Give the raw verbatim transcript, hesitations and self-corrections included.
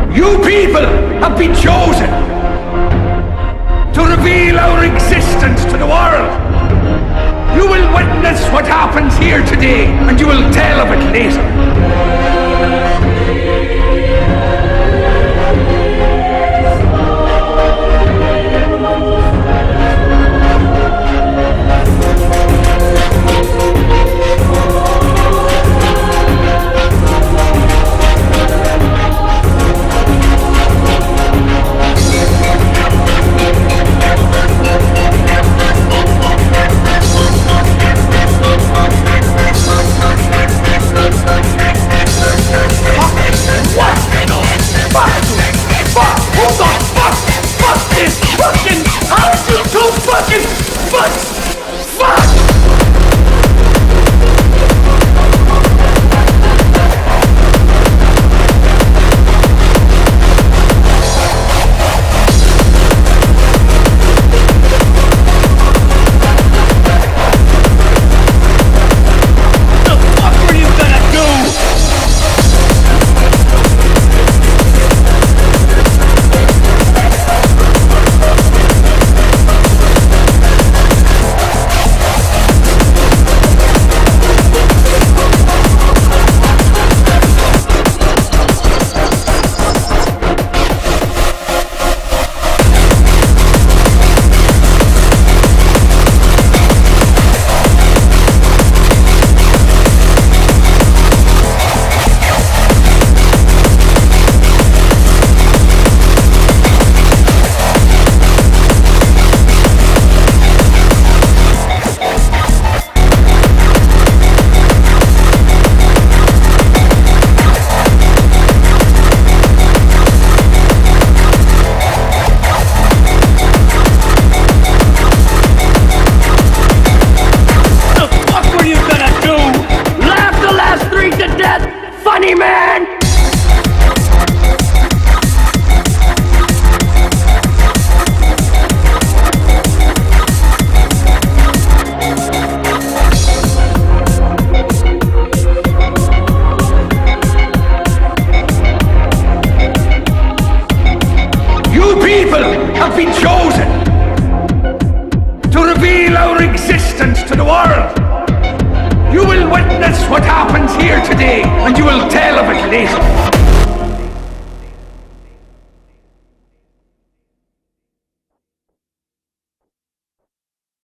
You people have been chosen to reveal our existence to the world. You will witness what happens here today, and you will tell of it later. Funny man! You people have been chosen to reveal our existence to the world. You will witness what happens here today, and you will tell of it later.